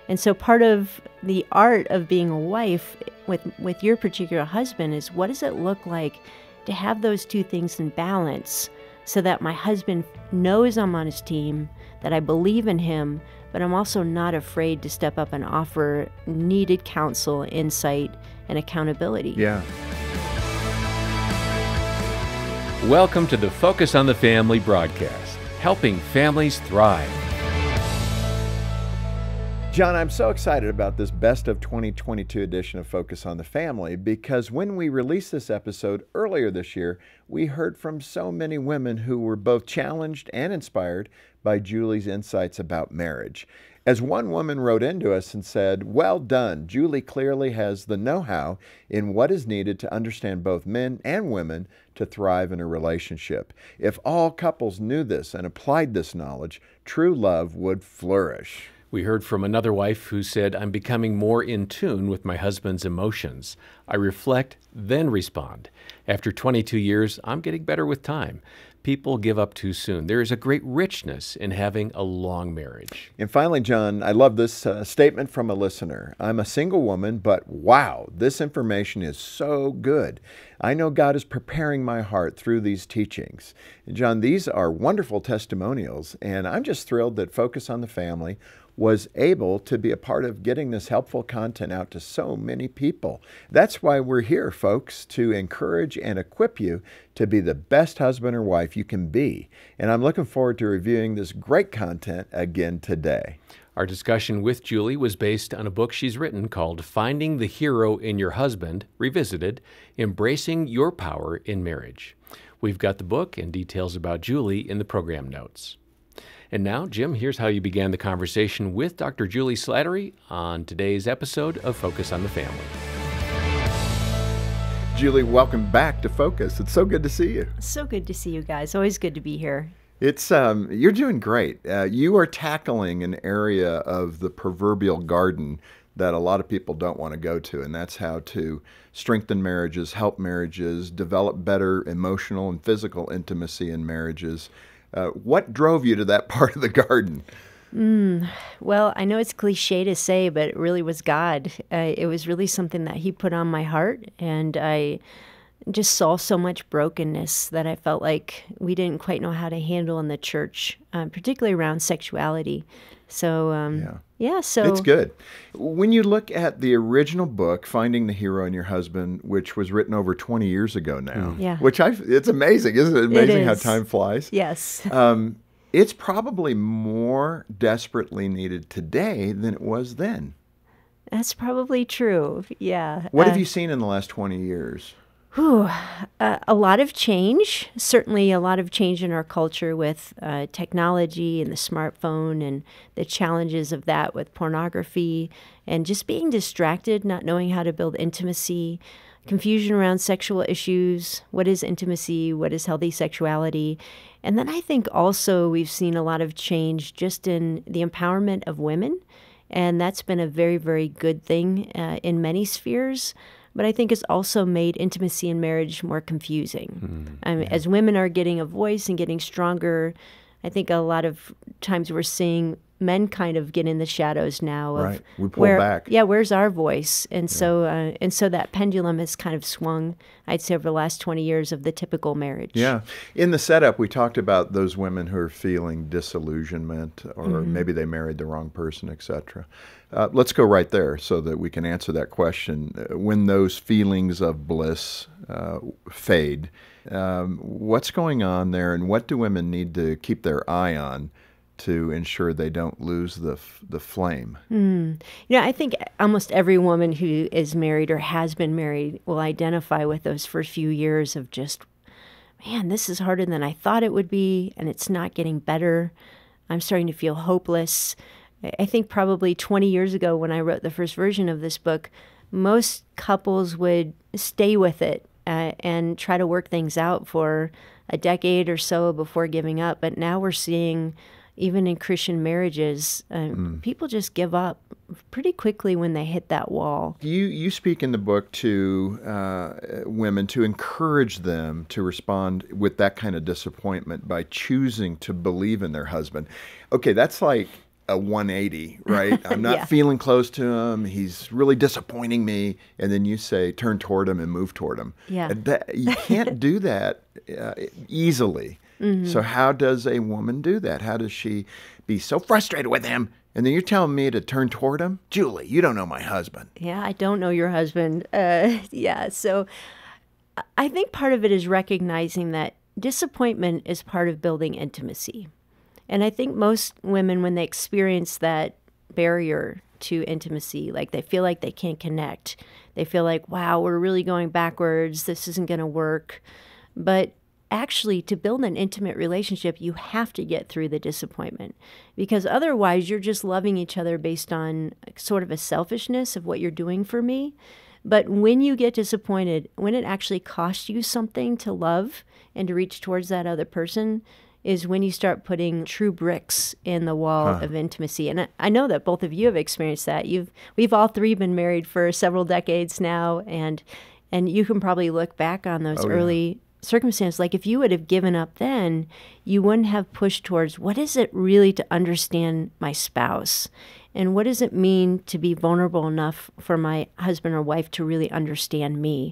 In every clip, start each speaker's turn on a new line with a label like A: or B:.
A: And so part of the art of being a wife with your particular husband is, what does it look like to have those two things in balance so that my husband knows I'm on his team, that I believe in him, but I'm also not afraid to step up and offer needed counsel, insight, and accountability.
B: Yeah.
C: Welcome to the Focus on the Family broadcast, helping families thrive.
B: John, I'm so excited about this Best of 2022 edition of Focus on the Family because when we released this episode earlier this year, we heard from so many women who were both challenged and inspired by Juli's insights about marriage. As one woman wrote into us and said, "Well done, Juli clearly has the know-how in what is needed to understand both men and women to thrive in a relationship. If all couples knew this and applied this knowledge, true love would flourish."
C: We heard from another wife who said, "I'm becoming more in tune with my husband's emotions. I reflect, then respond. After 22 years, I'm getting better with time. People give up too soon. There is a great richness in having a long marriage."
B: And finally, John, I love this statement from a listener. "I'm a single woman, but wow, this information is so good. I know God is preparing my heart through these teachings." And John, these are wonderful testimonials, and I'm just thrilled that Focus on the Family was able to be a part of getting this helpful content out to so many people. That's why we're here, folks, to encourage and equip you to be the best husband or wife you can be. And I'm looking forward to reviewing this great content again today.
C: Our discussion with Juli was based on a book she's written called Finding the Hero in Your Husband, Revisited, Embracing Your Power in Marriage. We've got the book and details about Juli in the program notes. And now, Jim, here's how you began the conversation with Dr. Juli Slattery on today's episode of Focus on the Family.
B: Juli, welcome back to Focus. It's so good to see you.
A: So good to see you guys. Always good to be here.
B: It's you're doing great. You are tackling an area of the proverbial garden that a lot of people don't want to go to, and that's how to strengthen marriages, help marriages, develop better emotional and physical intimacy in marriages. What drove you to that part of the garden?
A: Well, I know it's cliche to say, but it really was God. It was really something that He put on my heart, and I just saw so much brokenness that I felt like we didn't quite know how to handle in the church, particularly around sexuality. So, so
B: it's good. When you look at the original book, Finding the Hero in Your Husband, which was written over 20 years ago now, it's amazing, isn't it? Amazing how time flies.
A: Yes.
B: It's probably more desperately needed today than it was then.
A: That's probably true. Yeah.
B: What have you seen in the last 20 years?
A: A lot of change, certainly a lot of change in our culture with technology and the smartphone and the challenges of that with pornography and just being distracted, not knowing how to build intimacy, confusion around sexual issues. What is intimacy? What is healthy sexuality? And then I think also we've seen a lot of change just in the empowerment of women. And that's been a very, very good thing in many spheres. But I think it's also made intimacy in marriage more confusing. As women are getting a voice and getting stronger, I think a lot of times we're seeing men kind of get in the shadows now of
B: we pull back.
A: Yeah, where's our voice? And so that pendulum has kind of swung, I'd say, over the last 20 years of the typical marriage.
B: Yeah. In the setup, we talked about those women who are feeling disillusionment or maybe they married the wrong person, etc. Let's go right there so that we can answer that question. When those feelings of bliss fade, what's going on there, and what do women need to keep their eye on to ensure they don't lose the flame?
A: I think almost every woman who is married or has been married will identify with those first few years of just, man, this is harder than I thought it would be, and it's not getting better. I'm starting to feel hopeless. I think probably 20 years ago when I wrote the first version of this book, most couples would stay with it and try to work things out for a decade or so before giving up. But now we're seeing, even in Christian marriages, people just give up pretty quickly when they hit that wall.
B: You speak in the book to women to encourage them to respond with that kind of disappointment by choosing to believe in their husband. Okay, that's like a 180, right? I'm not
A: Yeah.
B: feeling close to him. He's really disappointing me. And then you say, turn toward him and move toward him.
A: Yeah.
B: And you can't do that easily. So how does a woman do that? How does she be so frustrated with him? And then you're telling me to turn toward him? Julie, you don't know my husband.
A: Yeah, I don't know your husband. Yeah, so I think part of it is recognizing that disappointment is part of building intimacy. And I think most women, when they experience that barrier to intimacy, like they feel like they can't connect, they feel like, wow, we're really going backwards, this isn't going to work. But actually, to build an intimate relationship, you have to get through the disappointment, because otherwise you're just loving each other based on sort of a selfishness of what you're doing for me. But when you get disappointed, when it actually costs you something to love and to reach towards that other person, is when you start putting true bricks in the wall of intimacy. And I know that both of you have experienced that. We've all three been married for several decades now, and you can probably look back on those early circumstances. Like if you would have given up then, you wouldn't have pushed towards what is it really to understand my spouse? And what does it mean to be vulnerable enough for my husband or wife to really understand me?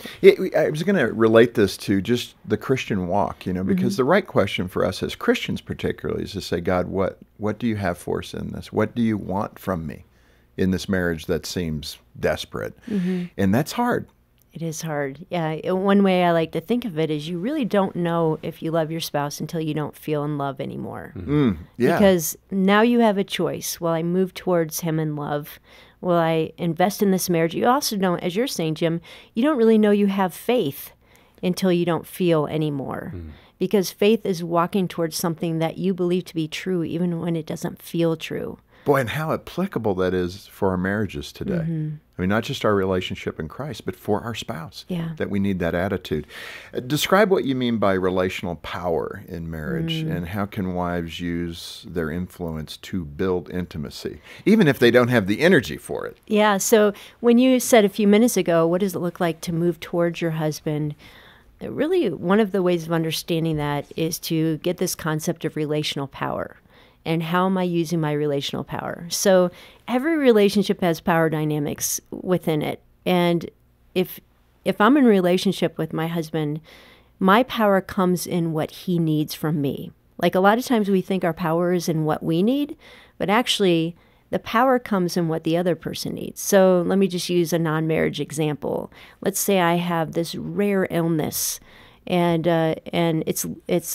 B: I was going to relate this to just the Christian walk, because the right question for us as Christians particularly is to say, God, what do you have for us in this? What do you want from me in this marriage that seems desperate? And that's hard.
A: It is hard. Yeah. One way I like to think of it is you really don't know if you love your spouse until you don't feel in love anymore.
B: Yeah.
A: Because now you have a choice. Will I move towards him in love? Will I invest in this marriage? You also don't, as you're saying, Jim, you don't really know you have faith until you don't feel anymore. Because faith is walking towards something that you believe to be true even when it doesn't feel true.
B: Boy, and how applicable that is for our marriages today. I mean, not just our relationship in Christ, but for our spouse, that we need that attitude. Describe what you mean by relational power in marriage, and how can wives use their influence to build intimacy, even if they don't have the energy for it?
A: Yeah, so when you said a few minutes ago, what does it look like to move towards your husband? Really, one of the ways of understanding that is to get this concept of relational power. And how am I using my relational power? So every relationship has power dynamics within it. And if I'm in a relationship with my husband, my power comes in what he needs from me. Like a lot of times we think our power is in what we need, but actually the power comes in what the other person needs. So let me just use a non-marriage example. Let's say I have this rare illness, and it's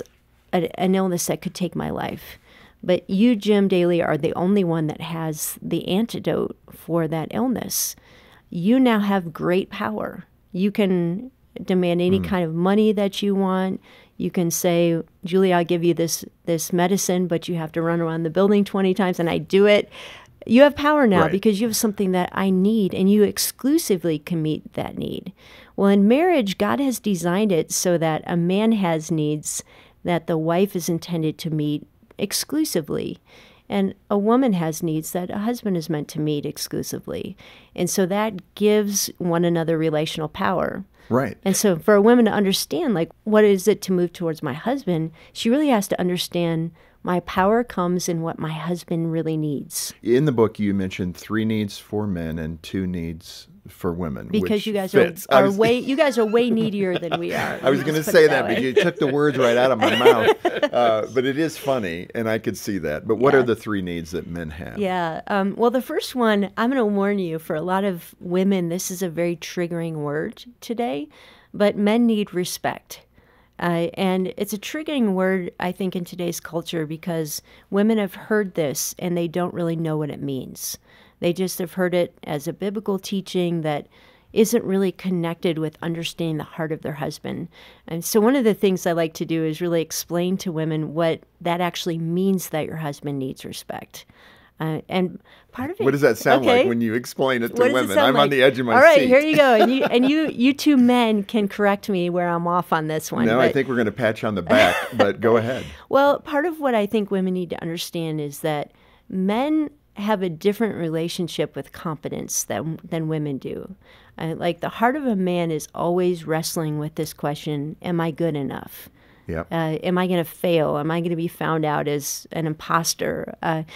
A: an illness that could take my life. But you, Jim Daly, are the only one that has the antidote for that illness. You now have great power. You can demand any kind of money that you want. You can say, Julie, I'll give you this medicine, but you have to run around the building 20 times, and I do it. You have power now because you have something that I need, and you exclusively can meet that need. Well, in marriage, God has designed it so that a man has needs that the wife is intended to meet exclusively, and a woman has needs that a husband is meant to meet exclusively. And so that gives one another relational power.
B: Right.
A: And so for a woman to understand, like, what is it to move towards my husband, she really has to understand my power comes in what my husband really needs.
B: In the book, you mentioned 3 needs for men and 2 needs for women.
A: Because you guys
B: fits.
A: are way needier than we are.
B: I was going to say that, but you took the words right out of my mouth. But it is funny, and I could see that. But what are the 3 needs that men have?
A: Yeah. Well, the first one, I'm going to warn you, for a lot of women, this is a very triggering word today, but men need respect. And it's a triggering word, I think, in today's culture because women have heard this and they don't really know what it means. They just have heard it as a biblical teaching that isn't really connected with understanding the heart of their husband. And so one of the things I like to do is really explain to women what that actually means, that your husband needs respect. And part of it.
B: What does that sound like when you explain it to women? I'm on the edge of my seat.
A: All right, here you go. And you two men can correct me where I'm off on this one.
B: No, I think we're going to pat you on the back, but go ahead.
A: Well, part of what I think women need to understand is that men have a different relationship with competence than women do. Like the heart of a man is always wrestling with this question: am I good enough?
B: Yep.
A: Am I going to fail? Am I going to be found out as an imposter?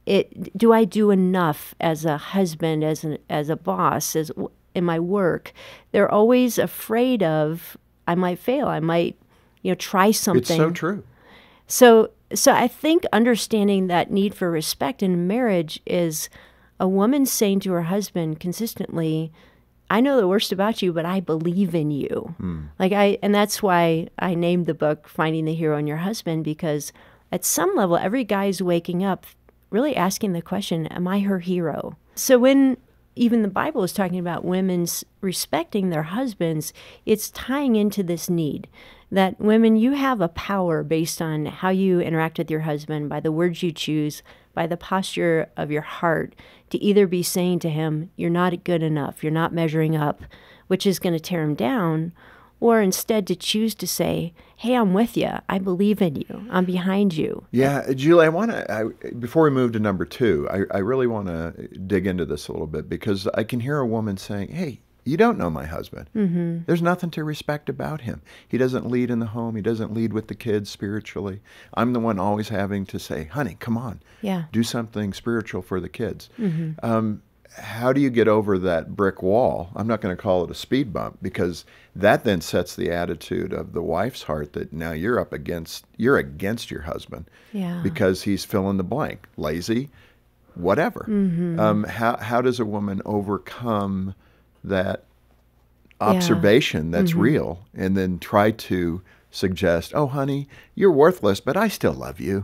A: do I do enough as a husband, as a boss, in my work? They're always afraid of, I might fail. I might, try something.
B: It's so true.
A: So I think understanding that need for respect in marriage is a woman saying to her husband consistently, I know the worst about you, but I believe in you. And that's why I named the book Finding the Hero in Your Husband, because at some level, every guy is waking up really asking the question, am I her hero? So when even the Bible is talking about women's respecting their husbands, it's tying into this need that women, you have a power based on how you interact with your husband, by the words you choose, by the posture of your heart, to either be saying to him, you're not good enough, you're not measuring up, which is going to tear him down, or instead to choose to say, hey, I'm with you, I believe in you, I'm behind you.
B: Yeah, Julie, before we move to number 2, I really want to dig into this a little bit, because I can hear a woman saying, hey, you don't know my husband. There's nothing to respect about him. He doesn't lead in the home. He doesn't lead with the kids spiritually. I'm the one always having to say, honey, come on, do something spiritual for the kids. How do you get over that brick wall? I'm not going to call it a speed bump, because that then sets the attitude of the wife's heart that now you're against your husband because he's fill in the blank, lazy, whatever. How does a woman overcome that observation that's real, and then try to suggest, oh, honey, you're worthless, but I still love you?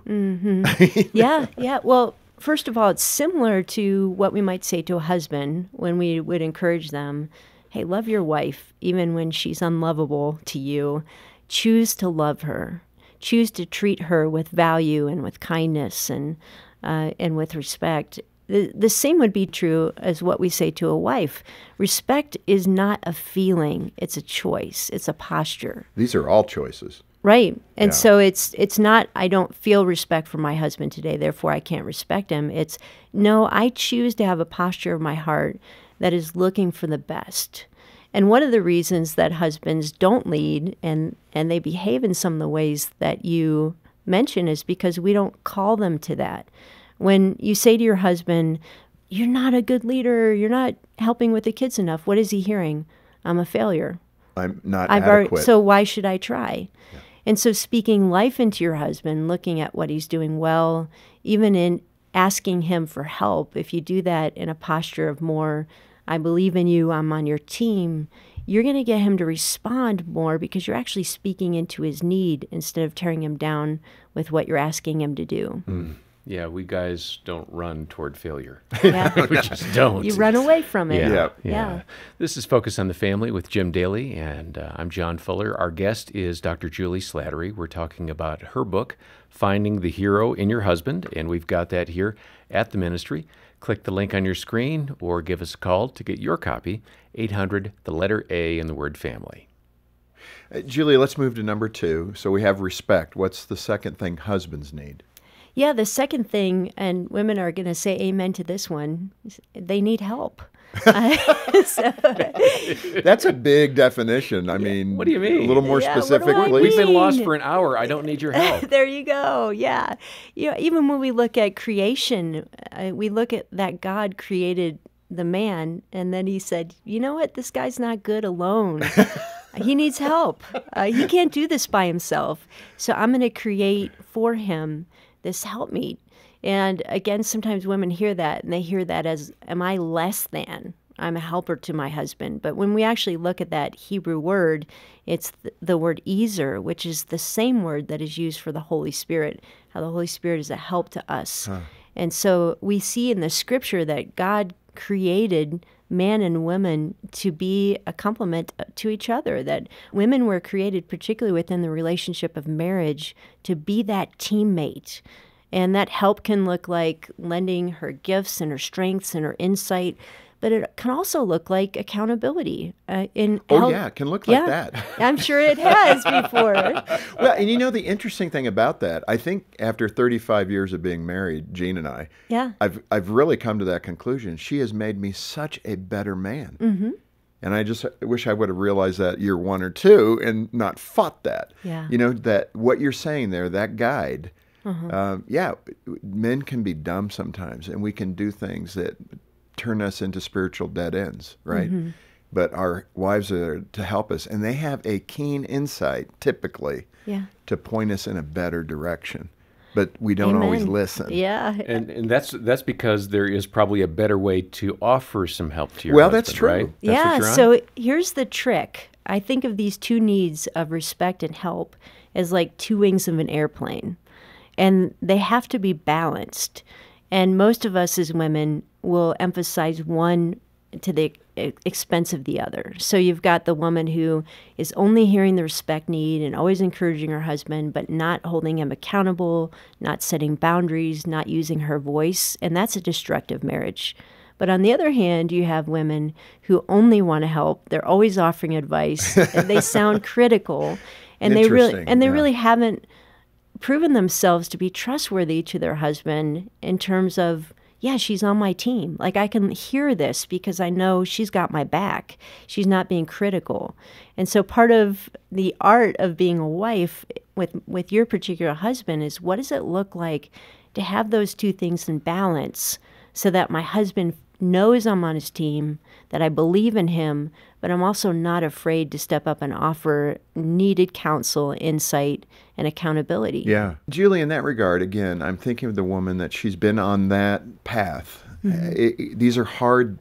A: Yeah. Well, first of all, it's similar to what we might say to a husband when we would encourage them, hey, love your wife, even when she's unlovable to you. Choose to love her. Choose to treat her with value and with kindness and with respect. The same would be true as what we say to a wife. Respect is not a feeling, it's a choice, it's a posture.
B: These are all choices.
A: Right. And so it's not, I don't feel respect for my husband today, therefore I can't respect him. It's, no, I choose to have a posture of my heart that is looking for the best. And one of the reasons that husbands don't lead and they behave in some of the ways that you mention is because we don't call them to that. When you say to your husband, you're not a good leader, you're not helping with the kids enough, what is he hearing? I'm a failure.
B: I'm not adequate.
A: So why should I try? Yeah. And so speaking life into your husband, looking at what he's doing well, even in asking him for help, if you do that in a posture of more, I believe in you, I'm on your team, you're going to get him to respond more because you're actually speaking into his need instead of tearing him down with what you're asking him to do.
C: Yeah, we guys don't run toward failure.
A: Yeah.
C: We just don't.
A: You run away from it.
C: Yeah. This is Focus on the Family with Jim Daly, and I'm John Fuller. Our guest is Dr. Juli Slattery. We're talking about her book, Finding the Hero in Your Husband, and we've got that here at the ministry. Click the link on your screen or give us a call to get your copy, 800, the letter A, and the word family.
B: Julie, let's move to number 2. So we have respect. What's the second thing husbands need?
A: Yeah, the second thing, and women are going to say amen to this one, they need help.
B: That's a big definition. I mean,
C: what do you mean?
B: A little more specifically.
C: We've been lost for an hour. I don't need your help.
A: There you go. Yeah. Even when we look at creation, we look at that God created the man, and then he said, you know what? This guy's not good alone. He needs help. He can't do this by himself. So I'm going to create for him this helpmeet. And again, sometimes women hear that, and they hear that as, am I less than? I'm a helper to my husband. But when we actually look at that Hebrew word, it's the word ezer, which is the same word that is used for the Holy Spirit, how the Holy Spirit is a help to us. And so we see in the scripture that God created man and women to be a complement to each other, that women were created, particularly within the relationship of marriage, to be that teammate. And that help can look like lending her gifts and her strengths and her insight, but it can also look like accountability.
B: It can look like that.
A: I'm sure it has before.
B: Well, and you know, the interesting thing about that, I think after 35 years of being married, Jean and I, I've really come to that conclusion. She has made me such a better man. Mm-hmm. And I just wish I would have realized that year 1 or 2 and not fought that.
A: Yeah.
B: You know, that what you're saying there, that guide, Yeah, men can be dumb sometimes, and we can do things that turn us into spiritual dead ends, right? But our wives are there to help us, and they have a keen insight, typically, to point us in a better direction. But we don't always listen.
A: Yeah.
C: And that's because there is probably a better way to offer some help to your
B: Well,
C: husband,
B: that's true.
C: right?
A: Yeah,
C: That's what
A: so here's the trick. I think of these two needs of respect and help as like two wings of an airplane, and they have to be balanced. And most of us as women will emphasize one to the expense of the other. So you've got the woman who is only hearing the respect need and always encouraging her husband, but not holding him accountable, not setting boundaries, not using her voice, and that's a destructive marriage. But on the other hand, you have women who only want to help. They're always offering advice, and they sound critical, and they really haven't proven themselves to be trustworthy to their husband in terms of, yeah, she's on my team. Like, I can hear this because I know she's got my back. She's not being critical. And so part of the art of being a wife with your particular husband is, what does it look like to have those two things in balance so that my husband knows I'm on his team, that I believe in him, but I'm also not afraid to step up and offer needed counsel, insight, and accountability.
B: Yeah. Julie, in that regard, again, I'm thinking of the woman that she's been on that path. These are hard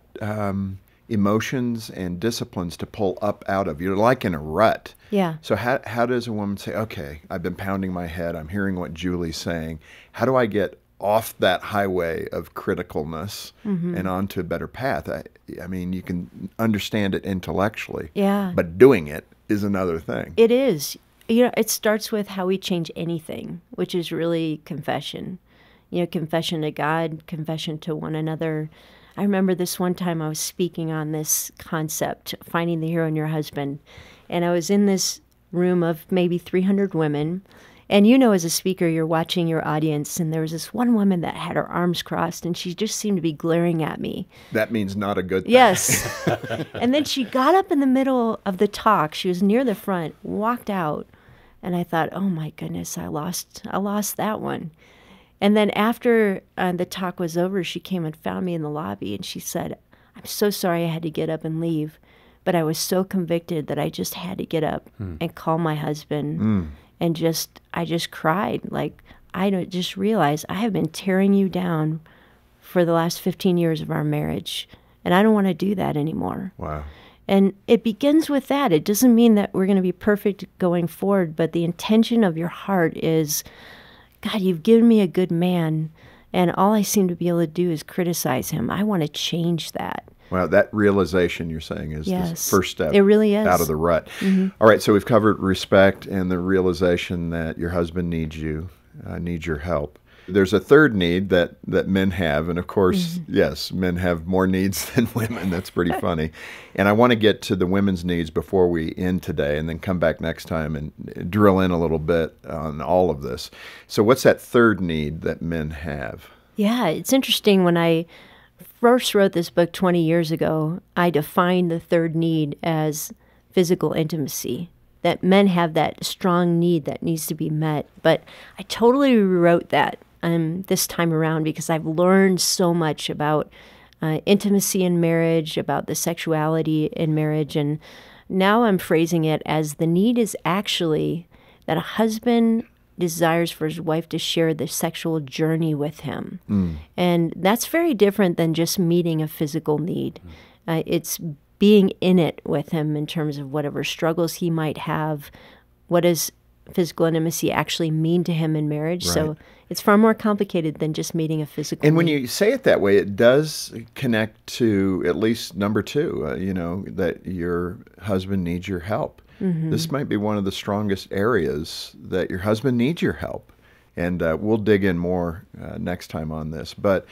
B: emotions and disciplines to pull up out of. You're like in a rut.
A: Yeah.
B: So how does a woman say, okay, I've been pounding my head, I'm hearing what Julie's saying. How do I get off that highway of criticalness and onto a better path? I mean, you can understand it intellectually, but doing it is another thing.
A: It is. You know, it starts with how we change anything, which is really confession. You know, confession to God, confession to one another. I remember this one time I was speaking on this concept, finding the hero in your husband, and I was in this room of maybe 300 women. And you know, as a speaker, you're watching your audience, and there was this one woman that had her arms crossed, and she just seemed to be glaring at me.
B: That means not a good thing.
A: Yes. And then she got up in the middle of the talk. She was near the front, walked out, and I thought, oh my goodness, I lost that one. And then after the talk was over, she came and found me in the lobby, and she said, I'm so sorry I had to get up and leave, but I was so convicted that I just had to get up and call my husband. And I just cried. Like, I just realized I have been tearing you down for the last 15 years of our marriage, and I don't want to do that anymore.
B: Wow.
A: And it begins with that. It doesn't mean that we're going to be perfect going forward, but the intention of your heart is, God, you've given me a good man, and all I seem to be able to do is criticize him. I want to change that.
B: Wow, that realization you're saying is the first step.
A: It really is.
B: Out of the rut. All right, so we've covered respect and the realization that your husband needs you, needs your help. There's a third need that men have, and of course, yes, men have more needs than women. That's pretty funny. And I want to get to the women's needs before we end today, and then come back next time and drill in a little bit on all of this. So what's that third need that men have?
A: Yeah, it's interesting. When I first wrote this book 20 years ago, I defined the third need as physical intimacy, that men have that strong need that needs to be met. But I totally rewrote that this time around because I've learned so much about intimacy in marriage, about the sexuality in marriage, and now I'm phrasing it as the need is actually that a husband desires for his wife to share the sexual journey with him. And that's very different than just meeting a physical need. It's being in it with him in terms of whatever struggles he might have. What does physical intimacy actually mean to him in marriage?
B: Right.
A: So it's far more complicated than just meeting a physical
B: And when
A: need.
B: you say it that way, it does connect to at least number two, that your husband needs your help. This might be one of the strongest areas that your husband needs your help. And we'll dig in more next time on this. But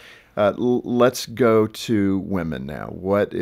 B: let's go to women now. What's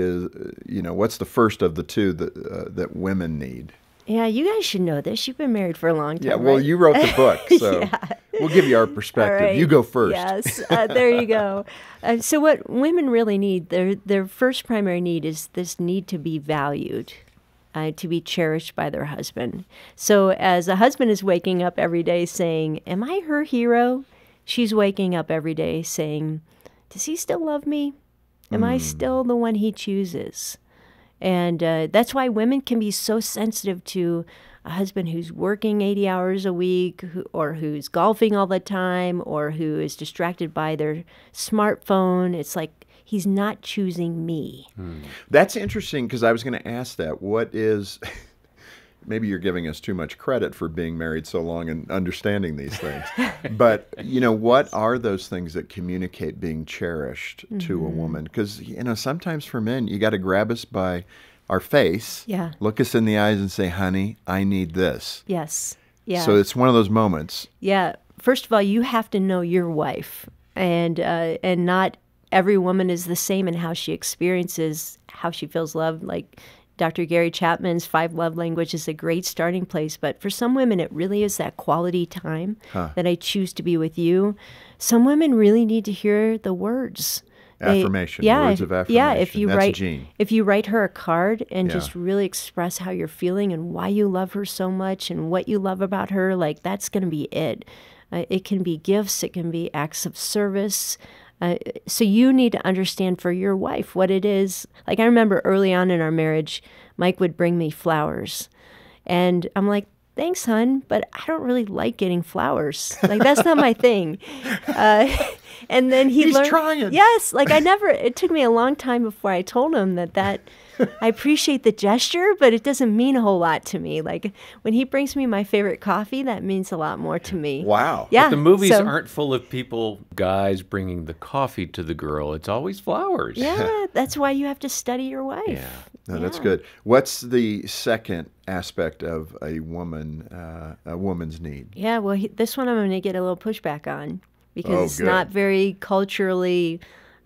B: the first of the two that women need?
A: Yeah, you guys should know this. You've been married for a long time.
B: Yeah, well,
A: right?
B: you wrote the book, so we'll give you our perspective.
A: All right.
B: You go first.
A: Yes, there you go. So what women really need, their first primary need is this need to be valued. to be cherished by their husband. So as a husband is waking up every day saying, am I her hero? She's waking up every day saying, does he still love me? Am I still the one he chooses? And that's why women can be so sensitive to a husband who's working 80 hours a week, or who's golfing all the time, or who is distracted by their smartphone. It's like, he's not choosing me.
B: That's interesting, because I was going to ask that. What is, maybe you're giving us too much credit for being married so long and understanding these things. But, what are those things that communicate being cherished to a woman? Because, sometimes for men, you got to grab us by our face, look us in the eyes and say, honey, I need this.
A: Yes. Yeah.
B: So it's one of those moments.
A: Yeah. First of all, you have to know your wife, and not every woman is the same in how she experiences, how she feels loved. Like Dr. Gary Chapman's 5 Love Languages is a great starting place. But for some women, it really is that quality time that I choose to be with you. Some women really need to hear the words.
B: Affirmation, words of affirmation.
A: Yeah, if you write her a card and just really express how you're feeling and why you love her so much and what you love about her, like, that's going to be it. It can be gifts, it can be acts of service. So you need to understand for your wife what it is. Like, I remember early on in our marriage, Mike would bring me flowers. And I'm like, thanks, hon, but I don't really like getting flowers. Like, that's not my thing. And then he's learned.
B: Trying.
A: Yes. Like, it took me a long time before I told him that I appreciate the gesture, but it doesn't mean a whole lot to me. Like, when he brings me my favorite coffee, that means a lot more to me.
B: Wow.
A: Yeah.
C: But the movies aren't full of guys bringing the coffee to the girl. It's always flowers.
A: Yeah. That's why you have to study your wife.
C: Yeah.
B: No, that's good. What's the second aspect of a woman's need?
A: Yeah, well, this one I'm going to get a little pushback on because it's not very culturally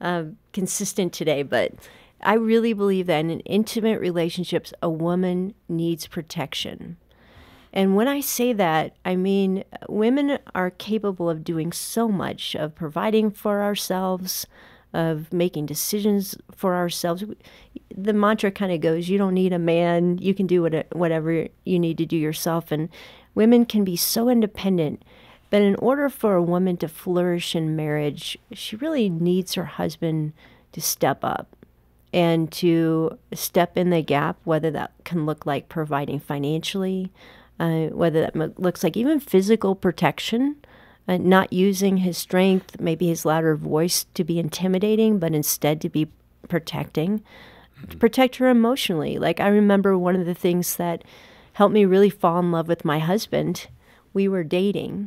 A: consistent today. But I really believe that in intimate relationships, a woman needs protection. And when I say that, I mean women are capable of doing so much, of providing for ourselves, of making decisions for ourselves. The mantra kind of goes, you don't need a man, you can do whatever you need to do yourself. And women can be so independent. But in order for a woman to flourish in marriage, she really needs her husband to step up and to step in the gap, whether that can look like providing financially, whether that looks like even physical protection. Not using his strength, maybe his louder voice, to be intimidating, but instead to be protecting. To protect her emotionally. Like, I remember one of the things that helped me really fall in love with my husband, we were dating,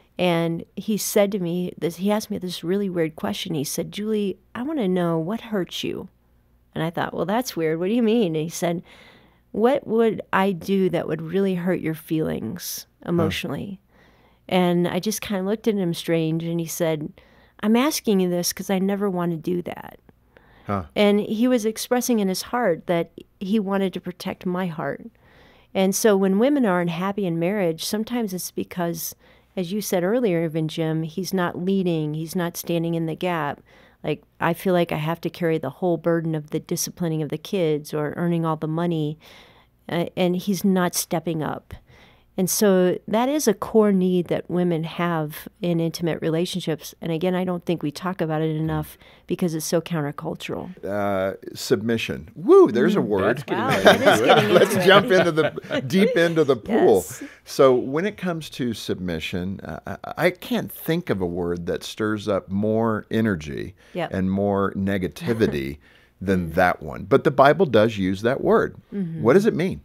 A: and he said to me, he asked me this really weird question. He said, Julie, I want to know what hurts you. And I thought, well, that's weird. What do you mean? And he said, what would I do that would really hurt your feelings emotionally? And I just kind of looked at him strange, and he said, I'm asking you this because I never want to do that. And he was expressing in his heart that he wanted to protect my heart. And so when women are unhappy in marriage, sometimes it's because, as you said earlier, even Jim, he's not leading, he's not standing in the gap. Like, I feel like I have to carry the whole burden of the disciplining of the kids or earning all the money, and he's not stepping up. And so that is a core need that women have in intimate relationships. And again, I don't think we talk about it enough because it's so countercultural.
B: Submission. Woo, there's a word.
A: Let's
B: jump into the deep end of the pool.
A: Yes.
B: So when it comes to submission, I can't think of a word that stirs up more energy and more negativity than that one. But the Bible does use that word. What does it mean?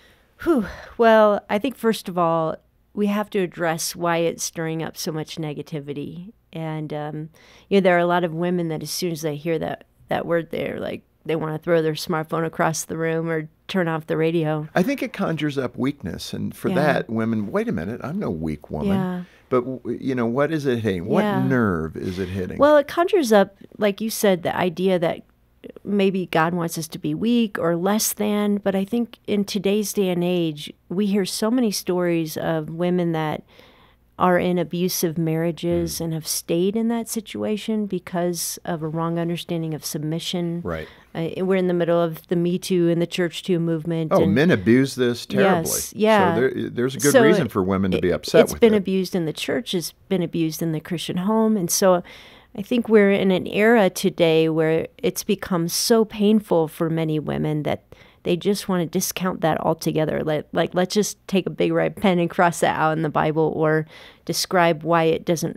A: Well, I think first of all, we have to address why it's stirring up so much negativity. And, there are a lot of women that as soon as they hear that word, they're like, they want to throw their smartphone across the room or turn off the radio.
B: I think it conjures up weakness. And for that, women, wait a minute, I'm no weak woman.
A: Yeah.
B: But, what is it hitting? What nerve is it hitting?
A: Well, it conjures up, like you said, the idea that maybe God wants us to be weak or less than. But I think in today's day and age, we hear so many stories of women that are in abusive marriages and have stayed in that situation because of a wrong understanding of submission.
B: Right.
A: We're in the middle of the Me Too and the Church Too movement.
B: Oh,
A: and
B: men abuse this terribly.
A: Yes, yeah.
B: So there's a good reason for women to be upset with it.
A: It's been abused in the church. It's been abused in the Christian home. And so I think we're in an era today where it's become so painful for many women that they just want to discount that altogether. Let's just take a big red pen and cross that out in the Bible, or describe why it doesn't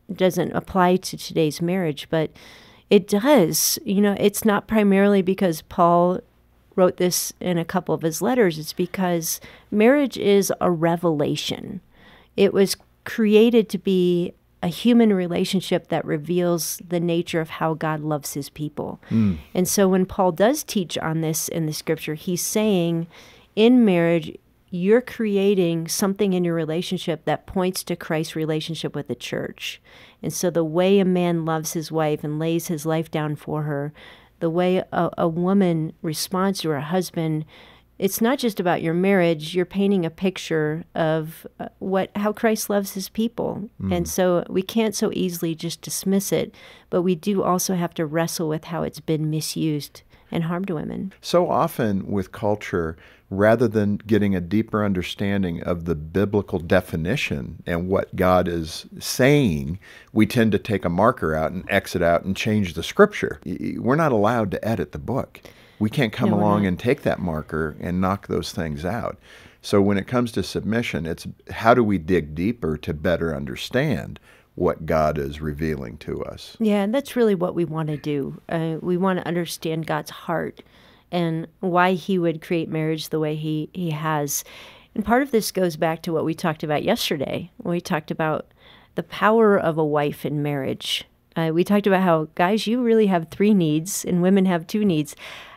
A: apply to today's marriage. But it does. It's not primarily because Paul wrote this in a couple of his letters. It's because marriage is a revelation. It was created to be a human relationship that reveals the nature of how God loves his people. And so when Paul does teach on this in the scripture, he's saying in marriage, you're creating something in your relationship that points to Christ's relationship with the church. And so the way a man loves his wife and lays his life down for her, the way a woman responds to her husband, it's not just about your marriage. You're painting a picture of how Christ loves his people. And so we can't so easily just dismiss it, but we do also have to wrestle with how it's been misused and harmed women.
B: So often with culture, rather than getting a deeper understanding of the biblical definition and what God is saying, we tend to take a marker out and exit out and change the scripture. We're not allowed to edit the book. We can't come along and take that marker and knock those things out. So when it comes to submission, it's how do we dig deeper to better understand what God is revealing to us?
A: Yeah, and that's really what we want to do. We want to understand God's heart and why he would create marriage the way he has. And part of this goes back to what we talked about yesterday, when we talked about the power of a wife in marriage. We talked about how, guys, you really have 3 needs and women have 2 needs.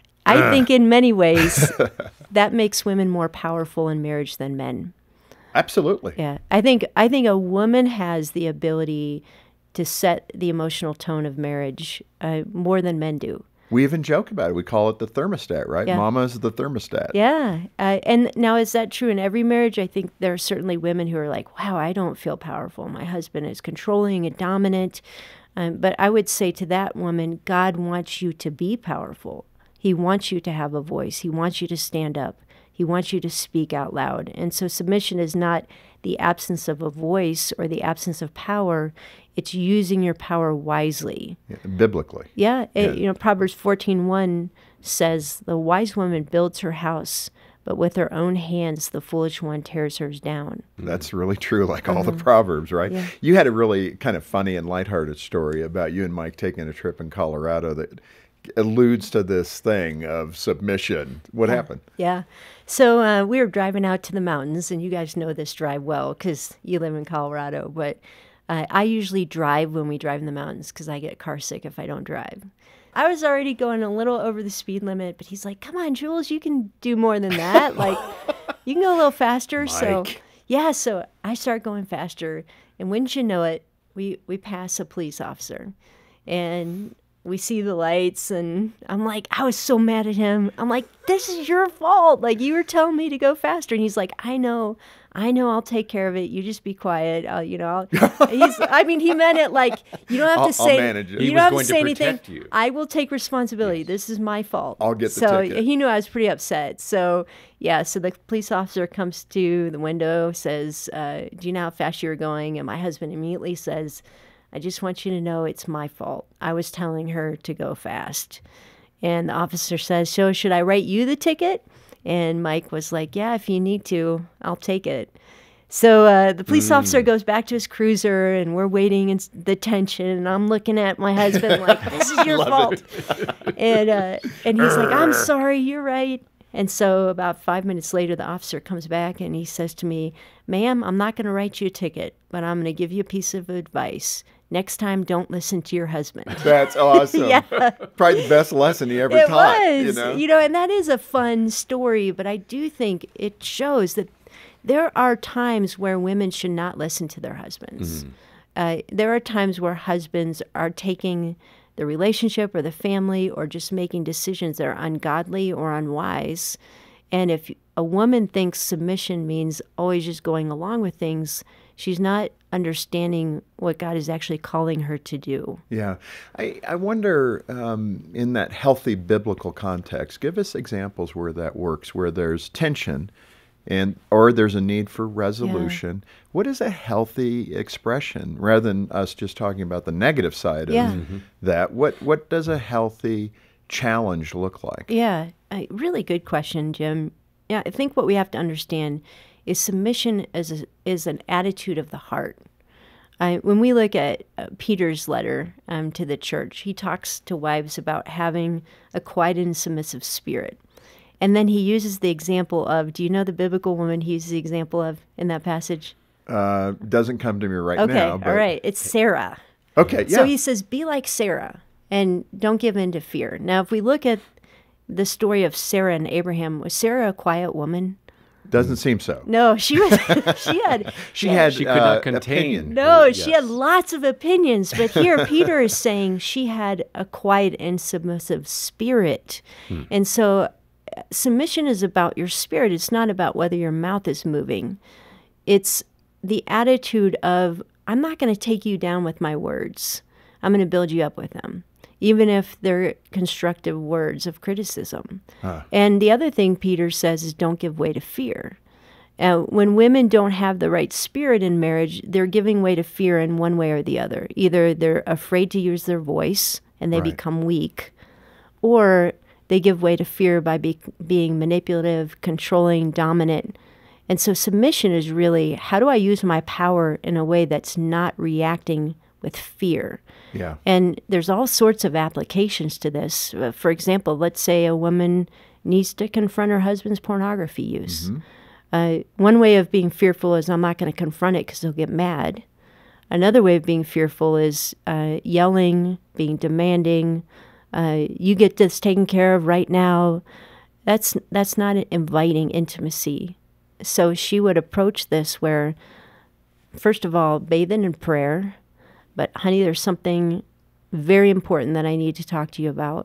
A: I think in many ways that makes women more powerful in marriage than men.
B: Absolutely.
A: Yeah. I think a woman has the ability to set the emotional tone of marriage more than men do.
B: We even joke about it. We call it the thermostat, right?
A: Yeah.
B: Mama's the thermostat.
A: Yeah. And now, is that true in every marriage? I think there are certainly women who are like, wow, I don't feel powerful. My husband is controlling and dominant. But I would say to that woman, God wants you to be powerful. He wants you to have a voice. He wants you to stand up. He wants you to speak out loud. And so submission is not the absence of a voice or the absence of power. It's using your power wisely.
B: Yeah, biblically.
A: Yeah. Proverbs 14:1 says, the wise woman builds her house, but with her own hands the foolish one tears hers down.
B: That's really true, like all the Proverbs, right?
A: Yeah.
B: You had a really kind of funny and lighthearted story about you and Mike taking a trip in Colorado that alludes to this thing of submission. What happened?
A: Yeah. So we were driving out to the mountains, and you guys know this drive well because you live in Colorado, but I usually drive when we drive in the mountains because I get car sick if I don't drive. I was already going a little over the speed limit, but he's like, come on, Jules, you can do more than that. Like, you can go a little faster.
B: Mike.
A: So I start going faster, and wouldn't you know it, we pass a police officer, and we see the lights, and I'm like, I was so mad at him. I'm like, this is your fault. Like, you were telling me to go faster. And he's like, I know, I'll take care of it. You just be quiet. He meant it like, you don't have to say,
B: I'll manage it.
A: you
C: He
A: don't have
C: was
A: to
C: going
A: say
C: to
A: anything.
C: protect you.
A: I will take responsibility. This is my fault.
B: I'll get the
A: so
B: ticket.
A: he knew I was pretty upset. So so the police officer comes to the window, says, do you know how fast you were going? And my husband immediately says, I just want you to know it's my fault. I was telling her to go fast. And the officer says, so should I write you the ticket? And Mike was like, yeah, if you need to, I'll take it. So the police officer goes back to his cruiser, and we're waiting in the tension. And I'm looking at my husband like, this is your fault. And he's like, I'm sorry, you're right. And so about 5 minutes later, the officer comes back and he says to me, ma'am, I'm not going to write you a ticket, but I'm going to give you a piece of advice. Next time, don't listen to your husband.
B: That's awesome.
A: Yeah.
B: Probably the best lesson he ever
A: It
B: taught.
A: was, and that is a fun story, but I do think it shows that there are times where women should not listen to their husbands. There are times where husbands are taking the relationship or the family or just making decisions that are ungodly or unwise. And if a woman thinks submission means always just going along with things, She's not understanding what God is actually calling her to do.
B: Yeah. I wonder, in that healthy biblical context, give us examples where that works, where there's tension or there's a need for resolution. Yeah. What is a healthy expression, rather than us just talking about the negative side of that? What does a healthy challenge look like?
A: Yeah, a really good question, Jim. Yeah, I think what we have to understand is submission is an attitude of the heart. When we look at Peter's letter to the church, he talks to wives about having a quiet and submissive spirit. And then he uses the example of, do you know the biblical woman he uses the example of in that passage?
B: Doesn't come to me right
A: now.
B: Okay,
A: all right. It's Sarah.
B: Okay, yeah.
A: So he says, be like Sarah and don't give in to fear. Now, if we look at the story of Sarah and Abraham, was Sarah a quiet woman?
B: Doesn't seem so.
A: No, she was. She
C: could not contain.
B: Opinion.
A: No, she had lots of opinions. But here, Peter is saying she had a quiet and submissive spirit, and so submission is about your spirit. It's not about whether your mouth is moving. It's the attitude of, I'm not going to take you down with my words. I'm going to build you up with them, even if they're constructive words of criticism. And the other thing Peter says is don't give way to fear. When women don't have the right spirit in marriage, they're giving way to fear in one way or the other. Either they're afraid to use their voice and they become weak, or they give way to fear by being manipulative, controlling, dominant. And so submission is really, how do I use my power in a way that's not reacting with fear?
B: Yeah.
A: And there's all sorts of applications to this. For example, let's say a woman needs to confront her husband's pornography use. One way of being fearful is, I'm not going to confront it because he'll get mad. Another way of being fearful is yelling, being demanding. You get this taken care of right now. That's not inviting intimacy. So she would approach this where, first of all, bathing in prayer. But honey, there's something very important that I need to talk to you about.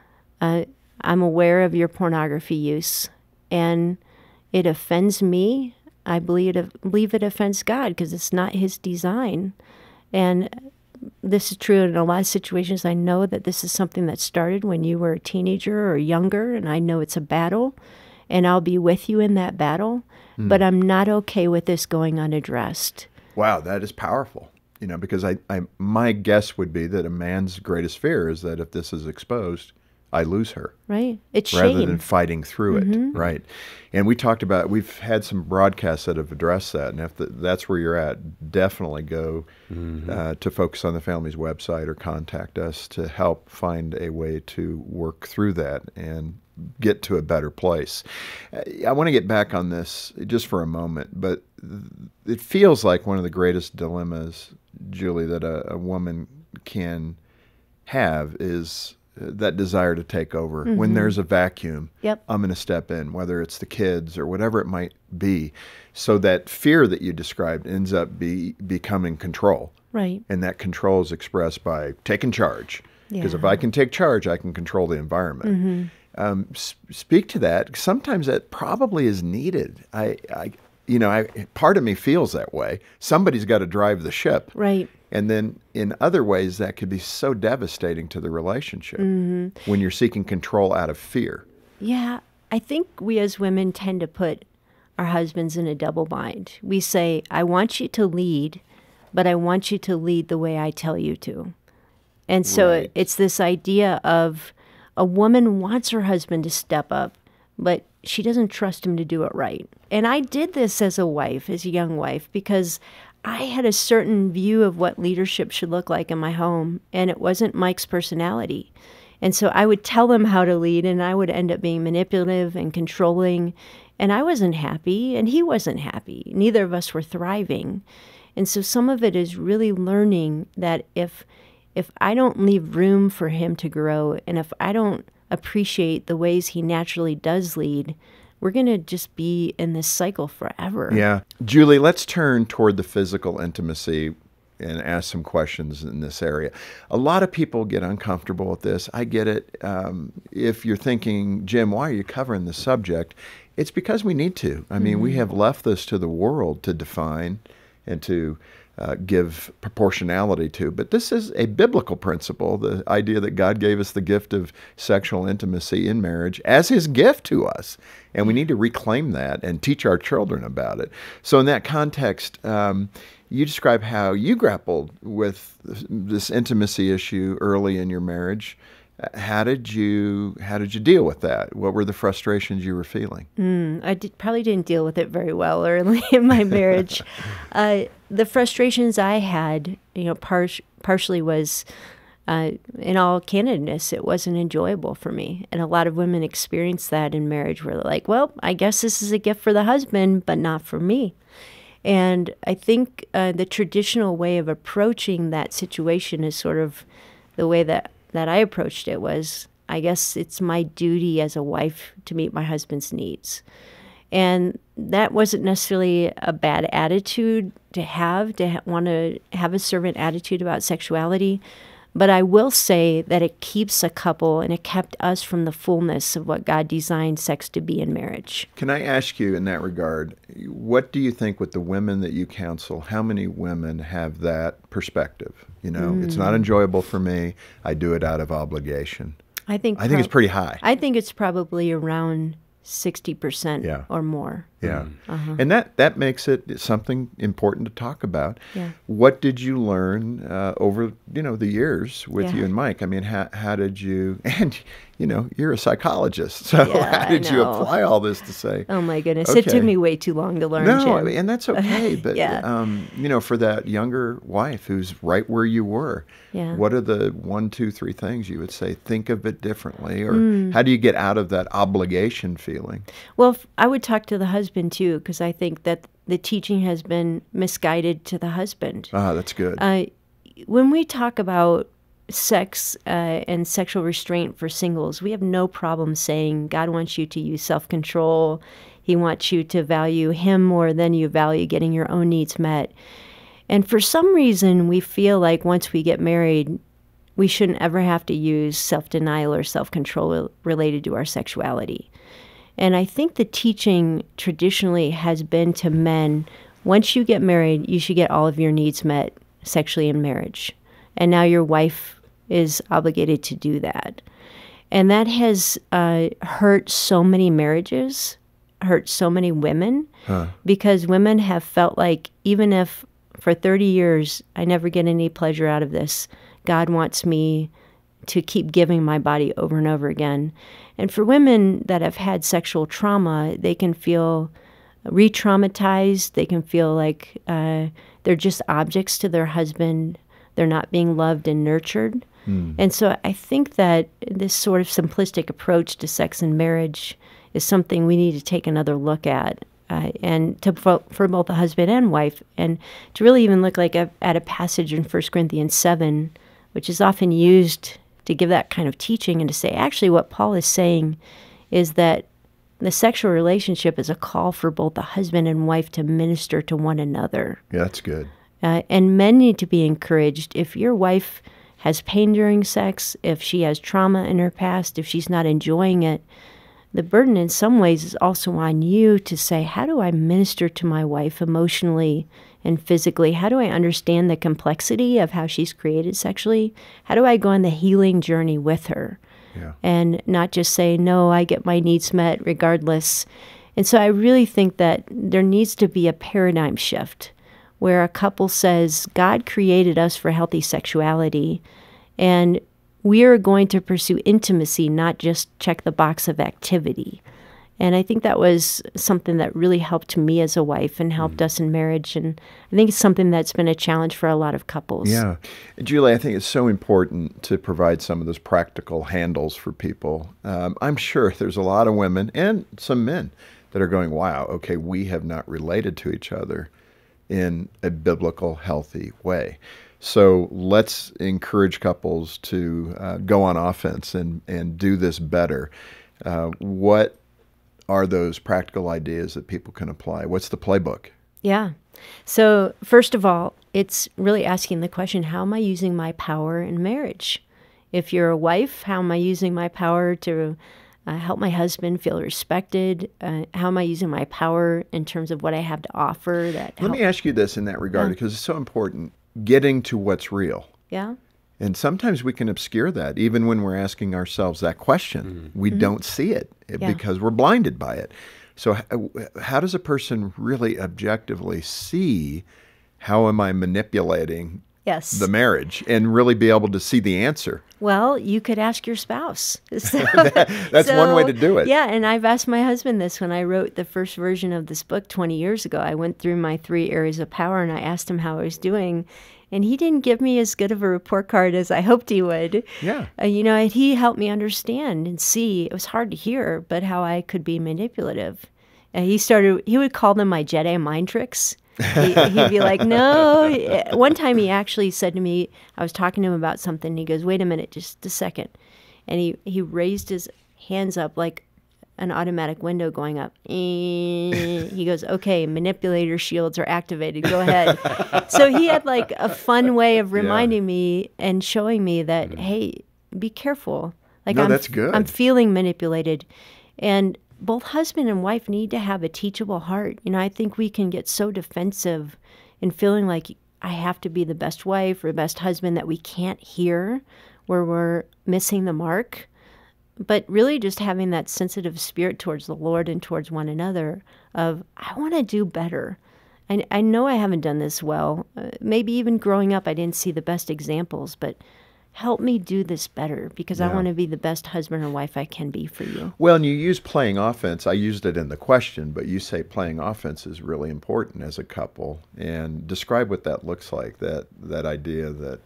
A: I'm aware of your pornography use, and it offends me. I believe it offends God because it's not His design. And this is true in a lot of situations. I know that this is something that started when you were a teenager or younger, and I know it's a battle, and I'll be with you in that battle. But I'm not okay with this going unaddressed.
B: Wow, that is powerful. Because my guess would be that a man's greatest fear is that if this is exposed, I lose her.
A: Right. It's
B: rather
A: shame.
B: than fighting through it. Right. And we've had some broadcasts that have addressed that. And if that's where you're at, definitely go to Focus on the Family's website or contact us to help find a way to work through that and get to a better place. I want to get back on this just for a moment, but it feels like one of the greatest dilemmas, Julie, that a woman can have is that desire to take over. When there's a vacuum, I'm going to step in, whether it's the kids or whatever it might be. So that fear that you described ends up becoming control.
A: Right.
B: And that control is expressed by taking charge. Because if I can take charge, I can control the environment. Speak to that. Sometimes that probably is needed. Part of me feels that way. Somebody's got to drive the ship.
A: Right.
B: And then in other ways, that could be so devastating to the relationship when you're seeking control out of fear.
A: Yeah. I think we as women tend to put our husbands in a double bind. We say, I want you to lead, but I want you to lead the way I tell you to. And so it's this idea of a woman wants her husband to step up, but she doesn't trust him to do it right. And I did this as a wife, as a young wife, because I had a certain view of what leadership should look like in my home, and it wasn't Mike's personality. And so I would tell him how to lead, and I would end up being manipulative and controlling, and I wasn't happy, and he wasn't happy. Neither of us were thriving. And so some of it is really learning that if I don't leave room for him to grow, and if I don't appreciate the ways he naturally does lead, we're going to just be in this cycle forever.
B: Yeah. Julie, let's turn toward the physical intimacy and ask some questions in this area. A lot of people get uncomfortable with this. I get it. If you're thinking, Jim, why are you covering this subject? It's because we need to. I mean, we have left this to the world to define and to give proportionality to. But this is a biblical principle, the idea that God gave us the gift of sexual intimacy in marriage as his gift to us. And we need to reclaim that and teach our children about it. So in that context, you describe how you grappled with this intimacy issue early in your marriage. How did you deal with that? What were the frustrations you were feeling?
A: Probably didn't deal with it very well early in my marriage. The frustrations I had, partially was, in all candidness, it wasn't enjoyable for me. And a lot of women experience that in marriage where they're like, well, I guess this is a gift for the husband, but not for me. And I think the traditional way of approaching that situation is sort of the way that I approached it was, I guess it's my duty as a wife to meet my husband's needs. And that wasn't necessarily a bad attitude to want to have a servant attitude about sexuality. But I will say that it keeps a couple, and it kept us from the fullness of what God designed sex to be in marriage.
B: Can I ask you in that regard, what do you think with the women that you counsel, how many women have that perspective? It's not enjoyable for me. I do it out of obligation.
A: I think
B: it's pretty high.
A: I think it's probably around 60% or more.
B: Yeah. And that makes it something important to talk about.
A: Yeah.
B: What did you learn over, the years with you and Mike? I mean, how did you, and, you're a psychologist, so how did you apply all this to say?
A: Oh, my goodness. Okay. It took me way too long to learn,
B: No,
A: Jim.
B: and that's okay. But, for that younger wife who's right where you were, what are the 1, 2, 3 things you would say, think of it differently? Or how do you get out of that obligation feeling?
A: Well, I would talk to the husband, too, because I think that the teaching has been misguided to the husband.
B: Ah, that's good.
A: When we talk about sex and sexual restraint for singles, we have no problem saying God wants you to use self-control. He wants you to value him more than you value getting your own needs met. And for some reason, we feel like once we get married, we shouldn't ever have to use self-denial or self-control related to our sexuality. And I think the teaching traditionally has been to men, once you get married, you should get all of your needs met sexually in marriage. And now your wife is obligated to do that. And that has hurt so many marriages, hurt so many women, because women have felt like even if for 30 years I never get any pleasure out of this, God wants me to keep giving my body over and over again. And for women that have had sexual trauma, they can feel re-traumatized. They can feel like they're just objects to their husband. They're not being loved and nurtured. And so I think that this sort of simplistic approach to sex and marriage is something we need to take another look at, and for both the husband and wife, and to really even look at a passage in 1 Corinthians 7, which is often used to give that kind of teaching and to say, actually what Paul is saying is that the sexual relationship is a call for both the husband and wife to minister to one another.
B: Yeah, that's good.
A: And men need to be encouraged. If your wife has pain during sex, if she has trauma in her past, if she's not enjoying it, the burden in some ways is also on you to say, how do I minister to my wife emotionally and physically? How do I understand the complexity of how she's created sexually? How do I go on the healing journey with her?
B: Yeah.
A: And not just say, no, I get my needs met regardless. And so I really think that there needs to be a paradigm shift where a couple says, God created us for healthy sexuality, and we are going to pursue intimacy, not just check the box of activity. And I think that was something that really helped me as a wife and helped us in marriage. And I think it's something that's been a challenge for a lot of couples.
B: Yeah. Julie, I think it's so important to provide some of those practical handles for people. I'm sure there's a lot of women and some men that are going, wow, okay, we have not related to each other in a biblical, healthy way. So let's encourage couples to go on offense and do this better. What are those practical ideas that people can apply? What's the playbook?
A: Yeah. So first of all, it's really asking the question, how am I using my power in marriage? If you're a wife, how am I using my power to help my husband feel respected? How am I using my power in terms of what I have to offer?
B: Let me ask you this in that regard, because it's so important, getting to what's real.
A: Yeah.
B: And sometimes we can obscure that, even when we're asking ourselves that question. We don't see it because we're blinded by it. So how does a person really objectively see, how am I manipulating the marriage, and really be able to see the answer?
A: Well, you could ask your spouse.
B: That's one way to do it.
A: Yeah, and I've asked my husband this when I wrote the first version of this book 20 years ago. I went through my 3 areas of power, and I asked him how I was doing. And he didn't give me as good of a report card as I hoped he would.
B: Yeah.
A: And he helped me understand and see. It was hard to hear, but how I could be manipulative. And he would call them my Jedi mind tricks. He'd be like, no. One time he actually said to me, I was talking to him about something, and he goes, wait a minute, just a second. And he raised his hands up like an automatic window going up. He goes, okay, manipulator shields are activated. Go ahead. So he had like a fun way of reminding me and showing me that, hey, be careful. Like,
B: that's good.
A: I'm feeling manipulated. And both husband and wife need to have a teachable heart. I think we can get so defensive in feeling like I have to be the best wife or best husband that we can't hear where we're missing the mark. But really just having that sensitive spirit towards the Lord and towards one another of, I want to do better. I know I haven't done this well. Maybe even growing up, I didn't see the best examples, but help me do this better because I want to be the best husband or wife I can be for you.
B: Well, and you use playing offense. I used it in the question, but you say playing offense is really important as a couple. And describe what that looks like, that idea that,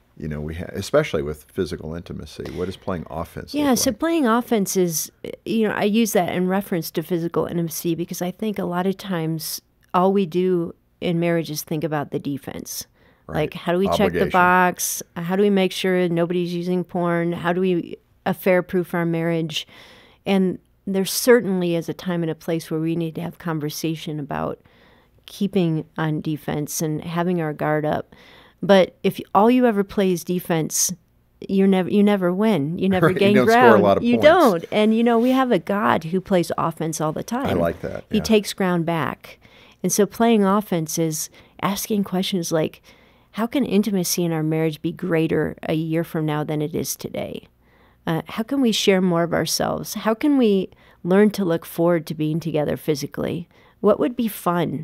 B: we have, especially with physical intimacy. What is playing offense look like?
A: So playing offense is, I use that in reference to physical intimacy because I think a lot of times all we do in marriage is think about the defense. Right. Like, how do we check the box? How do we make sure nobody's using porn? How do we affair-proof our marriage? And there certainly is a time and a place where we need to have conversation about keeping on defense and having our guard up. But if all you ever play is defense, you never win. You never gain ground.
B: You don't score a lot of points.
A: You don't. And, we have a God who plays offense all the time.
B: I like that.
A: He takes ground back. And so playing offense is asking questions like, how can intimacy in our marriage be greater a year from now than it is today? How can we share more of ourselves? How can we learn to look forward to being together physically? What would be fun?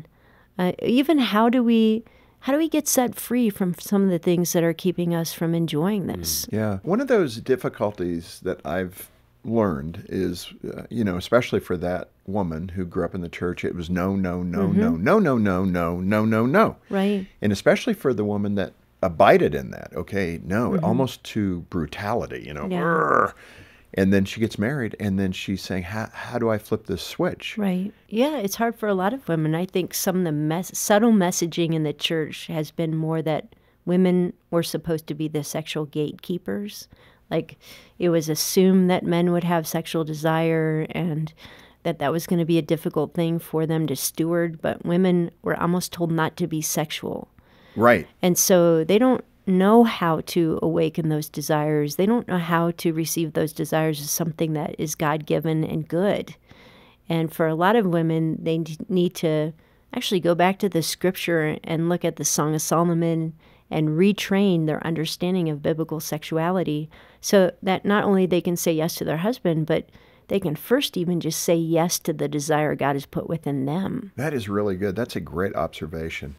A: Even how do we get set free from some of the things that are keeping us from enjoying this?
B: Yeah. One of those difficulties that I've learned is, especially for that woman who grew up in the church, it was no, no, no, no, no, no, no, no, no, no, no.
A: Right.
B: And especially for the woman that abided in that, almost to brutality, And then she gets married, and then she's saying, how do I flip this switch?
A: Right. Yeah, it's hard for a lot of women. I think some of the subtle messaging in the church has been more that women were supposed to be the sexual gatekeepers. Like, it was assumed that men would have sexual desire and that was going to be a difficult thing for them to steward, but women were almost told not to be sexual.
B: Right.
A: And so they don't know how to awaken those desires. They don't know how to receive those desires as something that is God-given and good. And for a lot of women, they need to actually go back to the scripture and look at the Song of Solomon and retrain their understanding of biblical sexuality so that not only they can say yes to their husband, but they can first even just say yes to the desire God has put within them.
B: That is really good. That's a great observation.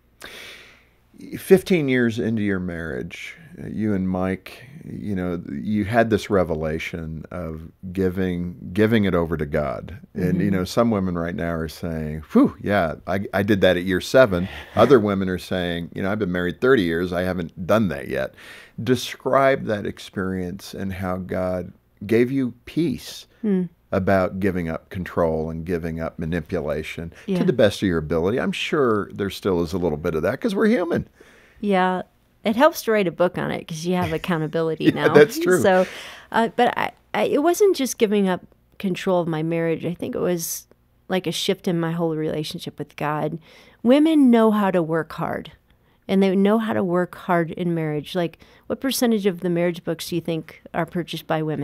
B: 15 years into your marriage, you and Mike, you had this revelation of giving it over to God. And, some women right now are saying, whew, yeah, I did that at year 7. Other women are saying, I've been married 30 years. I haven't done that yet. Describe that experience and how God gave you peace about giving up control and giving up manipulation to the best of your ability. I'm sure there still is a little bit of that because we're human.
A: Yeah. It helps to write a book on it because you have accountability now.
B: That's true.
A: So, but it wasn't just giving up control of my marriage. I think it was like a shift in my whole relationship with God. Women know how to work hard, and they know how to work hard in marriage. Like, what percentage of the marriage books do you think are purchased by women?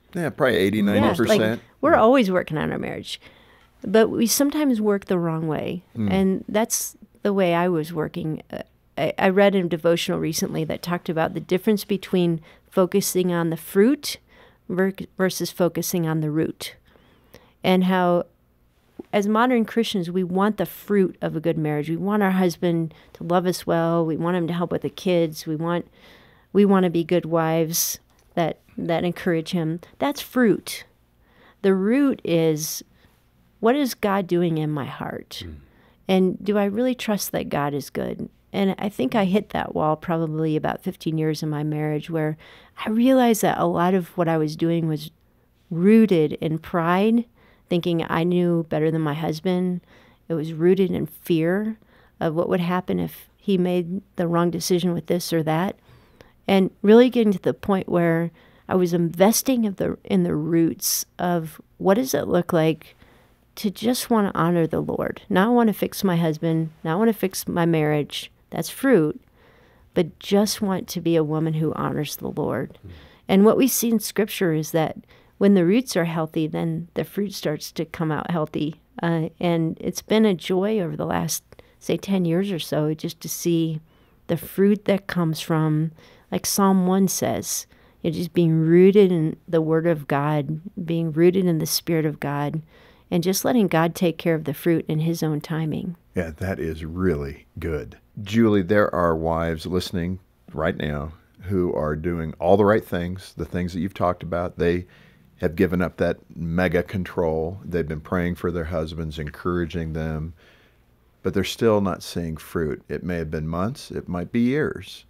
B: Yeah, probably 80,
A: Yeah, like
B: 90%.
A: we're always working on our marriage, but we sometimes work the wrong way. And that's the way I was working. I read a devotional recently that talked about the difference between focusing on the fruit versus focusing on the root. And how, as modern Christians, we want the fruit of a good marriage. We want our husband to love us well. We want him to help with the kids. We want to be good wives that encourage him. That's fruit. The root is, what is God doing in my heart? And do I really trust that God is good? And I think I hit that wall probably about 15 years in my marriage, where I realized that a lot of what I was doing was rooted in pride, thinking I knew better than my husband. It was rooted in fear of what would happen if he made the wrong decision with this or that. And really getting to the point where I was investing in the roots of what does it look like to just want to honor the Lord. Not want to fix my husband, not want to fix my marriage. That's fruit. But just want to be a woman who honors the Lord. And what we see in Scripture is that when the roots are healthy, then the fruit starts to come out healthy. And it's been a joy over the last, say, 10 years or so, just to see the fruit that comes from, like Psalm 1 says, just being rooted in the Word of God, being rooted in the Spirit of God, and just letting God take care of the fruit in His own timing.
B: Yeah, that is really good. Julie, there are wives listening right now who are doing all the right things, the things that you've talked about. They have given up that mega control. They've been praying for their husbands, encouraging them, but they're still not seeing fruit. It may have been months, it might be years.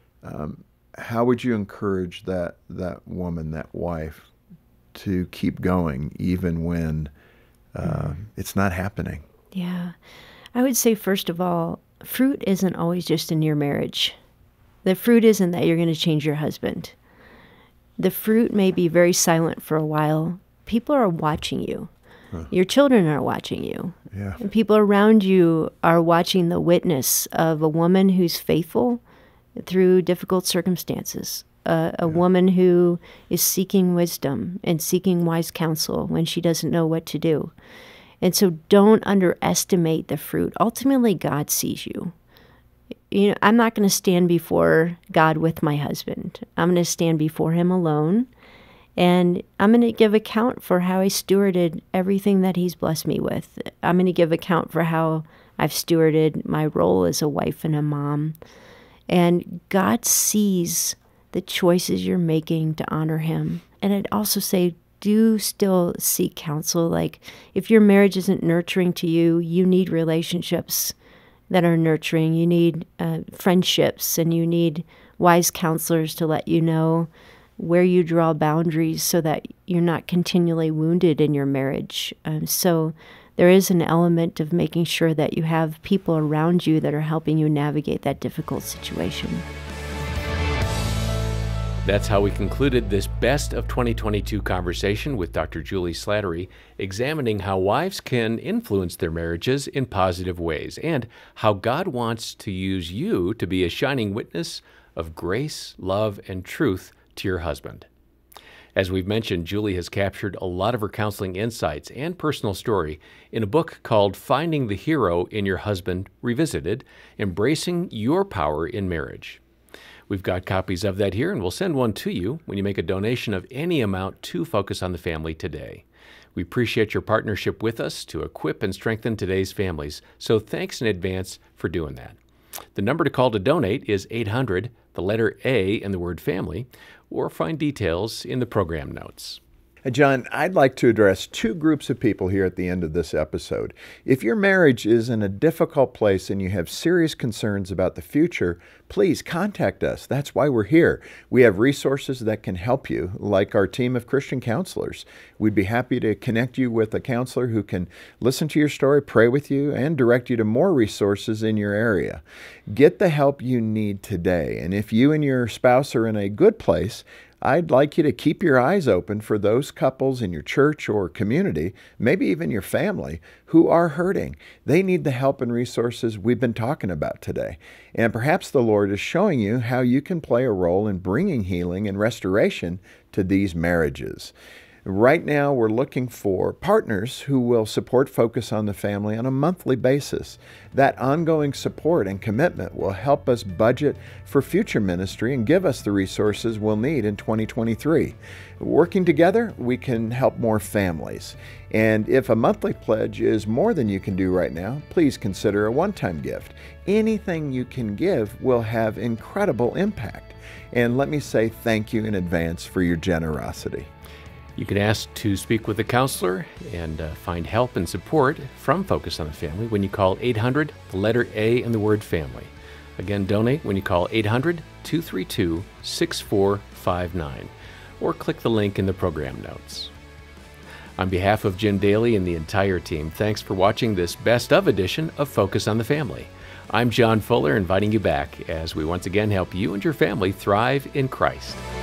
B: How would you encourage that woman, that wife, to keep going even when it's not happening?
A: Yeah. I would say, first of all, fruit isn't always just in your marriage. The fruit isn't that you're going to change your husband. The fruit may be very silent for a while. People are watching you. Your children are watching you.
B: Yeah.
A: And people around you are watching the witness of a woman who's faithful through difficult circumstances. A woman who is seeking wisdom and seeking wise counsel when she doesn't know what to do. And so don't underestimate the fruit. Ultimately, God sees you. I'm not going to stand before God with my husband. I'm going to stand before him alone, and I'm going to give account for how I stewarded everything that he's blessed me with. I'm going to give account for how I've stewarded my role as a wife and a mom. And God sees the choices you're making to honor him. And I'd also say, do still seek counsel. Like, if your marriage isn't nurturing to you, you need relationships that are nurturing. You need friendships, and you need wise counselors to let you know where you draw boundaries so that you're not continually wounded in your marriage. So there is an element of making sure that you have people around you that are helping you navigate that difficult situation.
C: That's how we concluded this Best of 2022 conversation with Dr. Juli Slattery, examining how wives can influence their marriages in positive ways and how God wants to use you to be a shining witness of grace, love, and truth to your husband. As we've mentioned, Juli has captured a lot of her counseling insights and personal story in a book called Finding the Hero in Your Husband Revisited, Embracing Your Power in Marriage. We've got copies of that here, and we'll send one to you when you make a donation of any amount to Focus on the Family today. We appreciate your partnership with us to equip and strengthen today's families, so thanks in advance for doing that. The number to call to donate is 800, the letter A and the word family, or find details in the program notes.
B: John, I'd like to address two groups of people here at the end of this episode. If your marriage is in a difficult place and you have serious concerns about the future, please contact us. That's why we're here. We have resources that can help you, like our team of Christian counselors. We'd be happy to connect you with a counselor who can listen to your story, pray with you, and direct you to more resources in your area. Get the help you need today. And if you and your spouse are in a good place, I'd like you to keep your eyes open for those couples in your church or community, maybe even your family, who are hurting. They need the help and resources we've been talking about today. And perhaps the Lord is showing you how you can play a role in bringing healing and restoration to these marriages. Right now, we're looking for partners who will support Focus on the Family on a monthly basis. That ongoing support and commitment will help us budget for future ministry and give us the resources we'll need in 2023. Working together, we can help more families. And if a monthly pledge is more than you can do right now, please consider a one-time gift. Anything you can give will have incredible impact. And let me say thank you in advance for your generosity.
C: You can ask to speak with a counselor and find help and support from Focus on the Family when you call 800, the letter A and the word family. Again, donate when you call 800-232-6459 or click the link in the program notes. On behalf of Jim Daly and the entire team, thanks for watching this best of edition of Focus on the Family. I'm John Fuller, inviting you back as we once again help you and your family thrive in Christ.